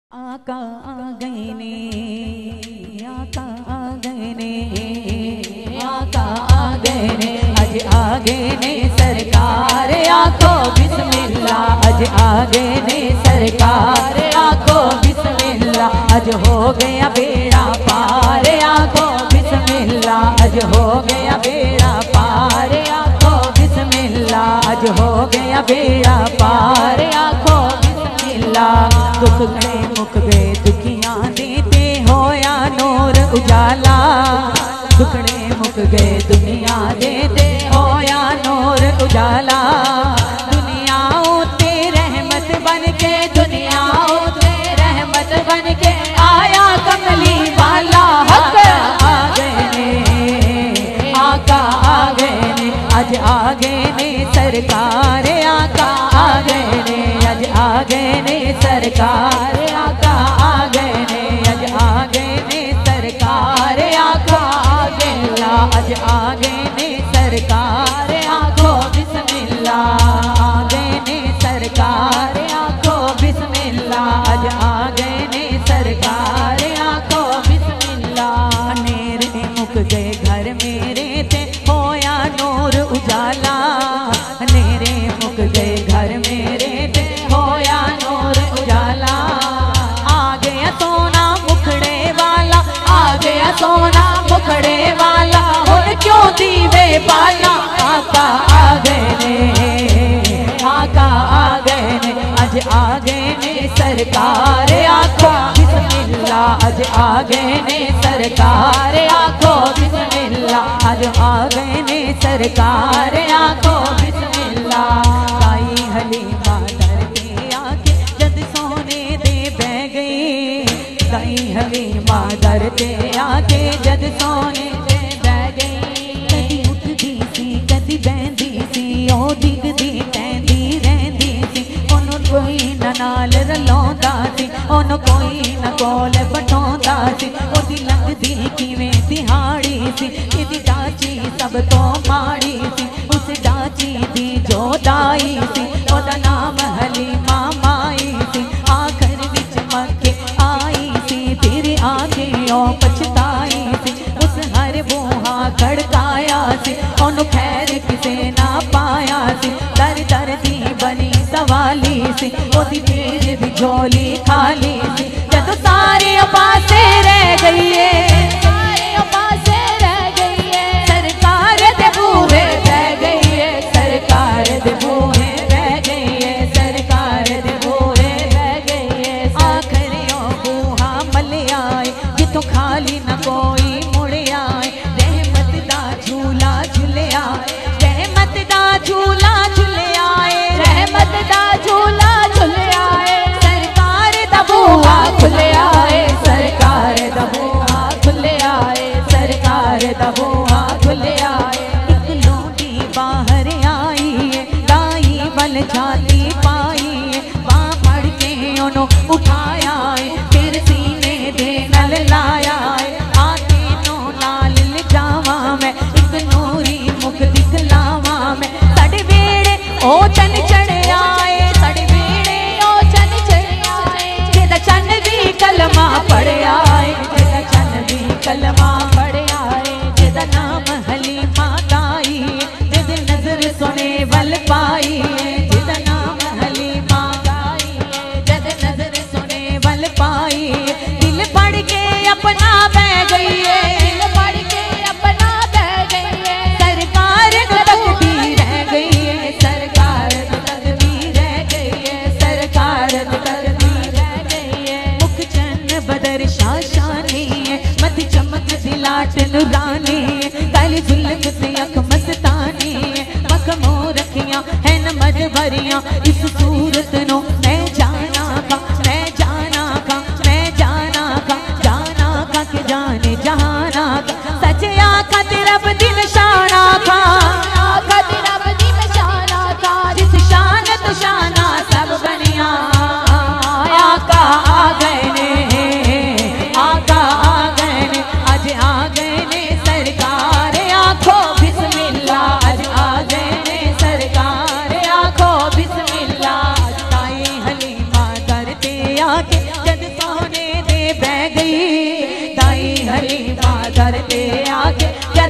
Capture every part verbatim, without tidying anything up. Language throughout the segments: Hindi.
आका आ गए ने, आका आ गए ने, आका आ गए ने, अज आ गए ने सरकार, आखो बिस्मिल्लाह। अज आ गए ने सरकार, आखो बिस्मिल्लाह। अज हो गया बेड़ा पार, आखो बिस्मिल्लाह। अज हो गया बेड़ा पार, आखो बिस्मिल्लाह। अज हो गया बेड़ा पार, आखो बिस्मिल्लाह। दुख गए मुक गए दुखियां देते होया नूर उजाला। दुखड़े मुक गए दुनिया देते होया नूर उजाला। दुनिया उते रहमत बन के, दुनिया उते रहमत बन के आया कमली वाला। हक आ गए ने, आका आ गए ने, अज आ गए ने सरकार, आका आ गए ने, अज आ गए ने सरकार, आका आ गए ने, अज आ गए ने सरकार, आका आ गया। अज आ गए ने सरकार, आखो बिस्मिल्लाह। आ गए ने सरकार, आखो बिस्मिल्लाह। अज आ गए ने सरकार, आखो बिस्मिल्लाह। अनेरे मुक गए घर मेरे ते होया नूर उजाला। अनेरे मुक गए घर मेरे ते होया नूर उजाला। आ गया सोना मुखड़े वाला, आ गया सोना मुखड़े वाला, और क्यों दीवे बाला। आका आ गए ने, आका आ गए ने, अज आ गए ने सरकार, आखो बिस्मिल्लाह। अज आ गए ने सरकार, आखो बिस्मिल्लाह। अज आ गए ने सरकार, आखो बिस्मिल्लाह। ताई हलीमा दर के आके जद सोने दे बह गई, ताई हलीमा दर के आके जद सोने दे बह गई। कदी उठदी सी कदी बहंदी सी, ओ दिखदी टहंदी रहंदी सी। ओनू कोई ना नाल रलाउंदा सी, ओनू कोई ना कोल बठाउंदा सी। ओदी लगदी किवें दिहाड़ी सी, इदी चाची सब तो माड़ी सी। उस चाची दी जो दाई सी, ओदा नाम हलीमा माई सी। आखिर विच मक्के आई सी, फिर आके ओ पछताई सी। उस हर बूहा खड़काया सी, ओनू खैर किसे ना पाया सी। दर दर दी बनी सवाली सी, ओदी फिर भी झोली खाली सी। जदों सारे पासे रह गई है, सारे पासे रह गई है, सरकार दे बूहे रह गई है, सरकार दे बूहे रह गई है, सरकार दे बूहे रह गई है। आखिर ओ बूहा मल आए, जिथों खाली न कोई मुड़ आए। रहमत दा झूला झूले आए, रहमत दा झूला झूले आए, रहमत दा झूला झूले आए। सरकार दा बूहा खुले आए, सरकार दा बूहा खुले आए, सरकार दा बूहा खुले आए। एक लोटी बाहर आई है, दाई वल जाती पाई है। बां फड़ के ओनू उठाया है, फिर सीने दे नल लाया है। आते नो नाल जावा मैं, एक नूरी मुख दिखलावा मैं। साडे वेड़े ओ चन चढ़िया है, साडे वेड़े ओ चन चढ़िया है। जेदा चन भी कलमा पढ़िया है, जेदा चन भी कलमा पढ़िया है। जेदा नाम हलीमा दाई है, जेदे नजर सोने वल पाई है। जेदा नाम हलीमा दाई है, जेदे नजर सोने वल पाई है। दिल पढ़ के अपना बह गई है, दिल पढ़ के अपना बह गई है। सरकार तक भी रह गई है, सरकार तक भी रह गई है, सरकार तक भी रह गई है। मुख चन्न बदर शाशानी है, मत चमक दिलाट नुरानी है। काली जुल्म से अख मस्तानी है, मखमो रखियां है नमद भरियां। इस सूरत नो मैं जाना का, मैं जाना का, मैं जाना का, जाना का के जाने जहाना का। सचे आका तेरा बदिन शाना का, आका तेरा बदिन शाना का। जिस शान तो शाना सब बनिया। आका आ गए ने, आका आ गए ने, अज आ गए ने सरकार, आखो बिस्मिल्लाह। अज आ गए ने सरकार, आखो बिस्मिल्लाह।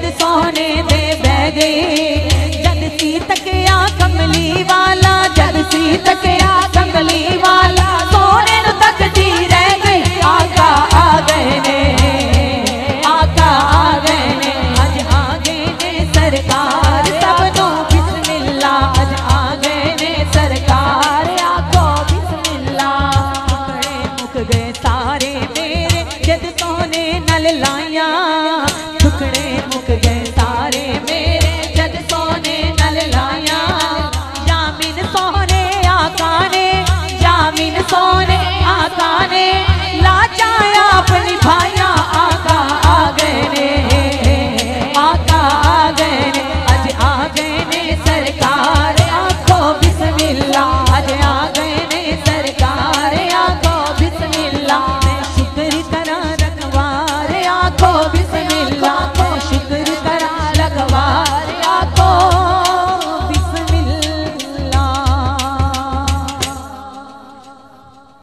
जद सोने दे बह गए जद सी तकिया कमली वाला जद सी तकिया कमली वाला सोने नु तकदी रह गई आका आ गए ने आका आ गए ने अज आ गए ने सरकार सबनों बिस्मिल्ला अज आ गए ने सरकार आखो बिस्मिल्ला टुकड़े मुक गए सारे मेरे जद सोने नल लाया टुकड़े मुक गए सारे मेरे जद सोने नल लाया जामिन सोने आका ने जामिन सोने आका ने लाचाया अपनी भाई